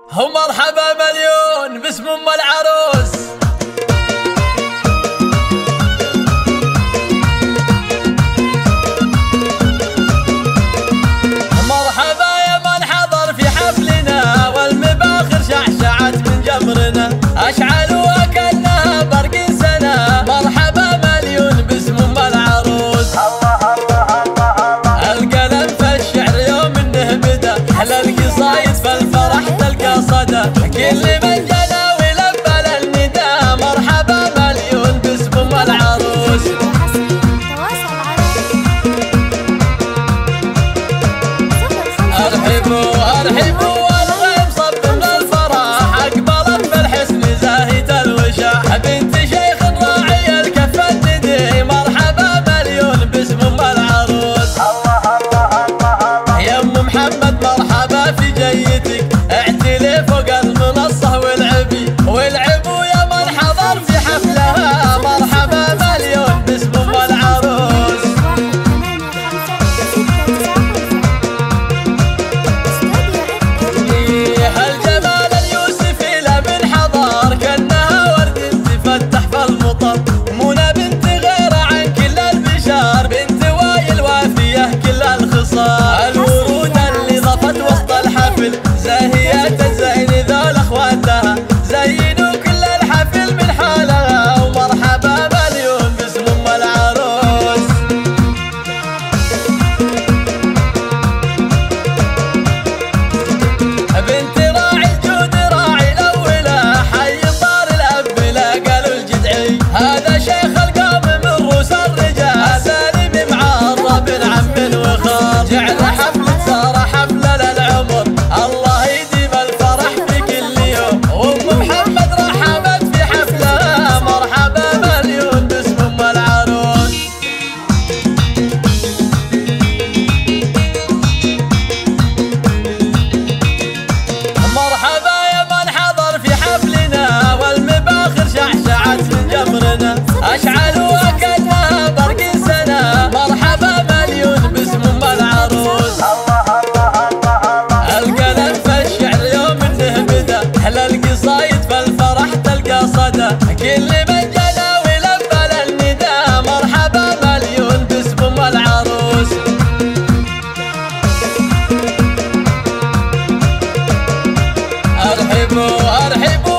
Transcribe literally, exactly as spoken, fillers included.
ومرحبا مليون باسم ام العروس. مرحبا يا من حضر في حفلنا والمباخر شعشعت من جمرنا اشعلوا كانها برق سنه. مرحبا مليون باسم ام العروس. الله الله الله الله القلم في الشعر يوم انه بدا احلى القصايد في الفرح تلقى صدى. كل من جنى ولبى للنداء مرحبا مليون باسم ام العروس. ارحبوا ارحبوا والغيم صب من الفرح اقبلت بالحسن زاهية الوشاح. بنت شيخ راعي الكف الندي مرحبا مليون باسم ام العروس. الله الله الله يا ام محمد مرحبا في جيتك اعتلي فوق المنصه والعبي والعبوا يا من حضر في حفلها مرحبا مليون باسم ام العروس. هالجمال اليوسفي لا من حضر كانها ورد تفتح في المطر. منى بنت غير عن كل البشار بنت وايل وافيه كل الخصال. الورود اللي ضفت وسط الحفل زاهية الزين ذول اخواتها زينوا كل الحفل من حالها. ومرحبا مليون باسم ام العروس. بنت راعي الجود راعي الاولى حي طار الاب لا قالوا الجدعي. هذا شيخ القوم من روس الرجال سالم معرب عم وخال. جعل حفلة صار حفلة للعمر الله يديم الفرح في كل يوم. وام محمد رحبت في حفلها مرحبا مليون باسم ام العروس. مرحبا يا من حضر في حفلنا والمباخر شعشعت من جمرنا اشعلوا كانها برق سنه. مرحبا مليون باسم ام العروس. الله الله الله القلم في الشعر يوم انه بدا احلى القصايد في الفرح تلقى صدى. كل من جنى ولبى للنداء مرحبا مليون باسم ام العروس. ارحبوا ارحبوا